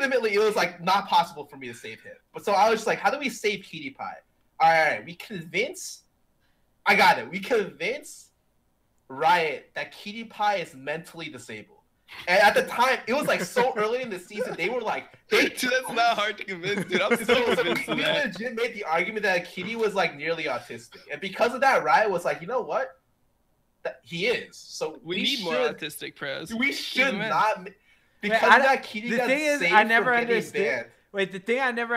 legitimately, it was like not possible for me to save him. But so I was just like, how do we save Qtpie? All right, we convince. I got it. We convince Riot that Qtpie is mentally disabled. And at the time, it was like so early in the season, they were like, dude, that's not hard to convince, dude. I'm so convinced of we that. legit made the argument that Kitty was like nearly autistic, and because of that, Riot was like, you know what? He is. So we need more autistic pros. We should not because Wait, of that Kitty the got thing is, saved I never from getting understood. banned. Wait, the thing I never